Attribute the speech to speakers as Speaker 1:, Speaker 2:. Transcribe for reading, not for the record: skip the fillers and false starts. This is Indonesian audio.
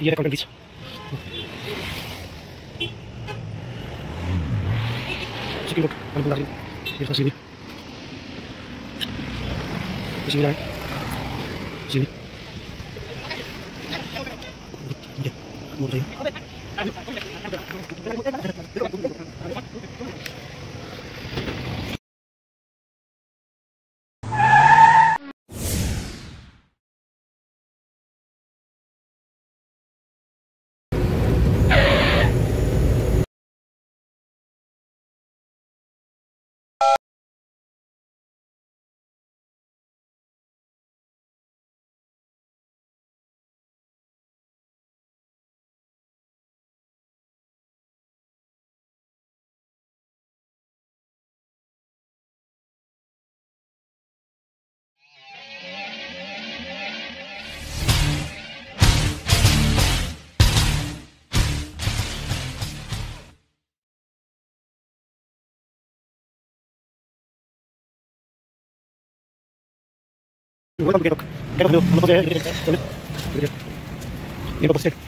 Speaker 1: Iya, kalau bisa. Sige, wag. Ano ba natin? Dito sa sini. Sa sini lang. Sini. Hindi. Muna tayo. Igual porque no lo puedo y no posee